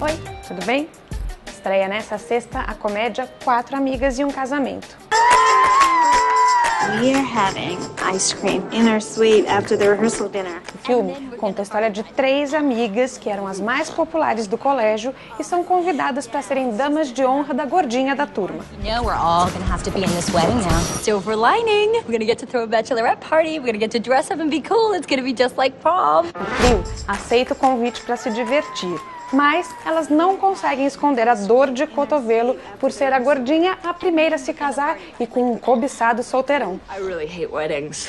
Oi, tudo bem? Estreia nessa sexta a comédia Quatro Amigas e um Casamento. We are having ice cream in our suite after the rehearsal dinner. O filme conta a história de três amigas que eram as mais populares do colégio e são convidadas para serem damas de honra da gordinha da turma. You know, we're all gonna have to be in this wedding now. Silver lining. We're gonna get to throw a bachelorette party. We're gonna get to dress up and be cool. It's gonna be just like prom. O trio aceita o convite para se divertir, mas elas não conseguem esconder a dor de cotovelo por ser a gordinha a primeira a se casar e com um cobiçado solteirão. I really hate weddings.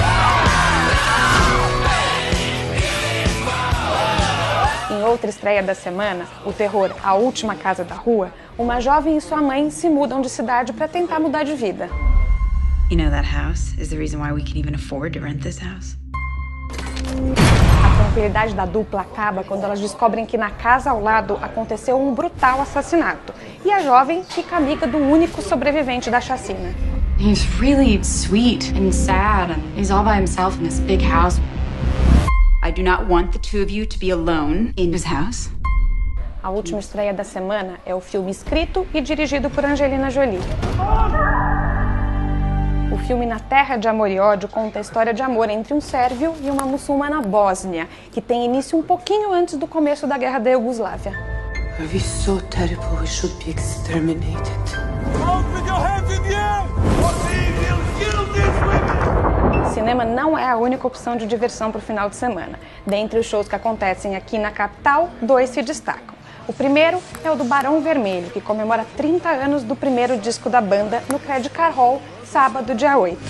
Em outra estreia da semana, o terror A Última Casa da Rua, uma jovem e sua mãe se mudam de cidade para tentar mudar de vida. You know that house is the reason why we can even afford to rent this house. A tranquilidade da dupla acaba quando elas descobrem que na casa ao lado aconteceu um brutal assassinato e a jovem fica amiga do único sobrevivente da chacina. He's really sweet and sad, and he's all by himself in this big house. I do not want the two of you to be alone in his house. A última estreia da semana é o filme escrito e dirigido por Angelina Jolie. O filme Na Terra de Amor e Ódio conta a história de amor entre um sérvio e uma muçulmana bósnia, que tem início um pouquinho antes do começo da Guerra da Iugoslávia. Love is so terrible, we should be exterminated. Cinema não é a única opção de diversão para o final de semana. Dentre os shows que acontecem aqui na capital, dois se destacam. O primeiro é o do Barão Vermelho, que comemora 30 anos do primeiro disco da banda no Credit Card Hall, sábado, dia 8.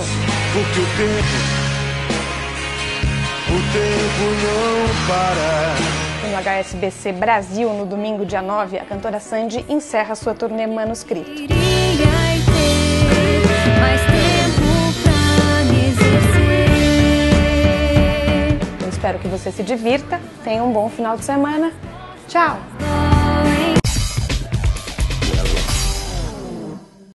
E no HSBC Brasil, no domingo, dia 9, a cantora Sandy encerra sua turnê Manuscrito. Eu espero que você se divirta, tenha um bom final de semana. Tchau!